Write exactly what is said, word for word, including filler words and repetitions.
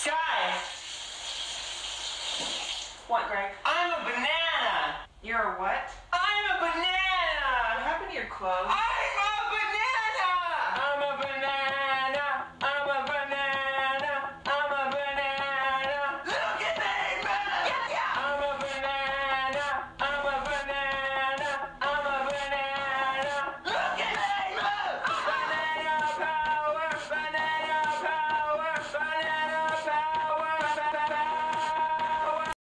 Sky! What, Greg? I'm a banana! You're a what? I'm a banana! What happened to your clothes? I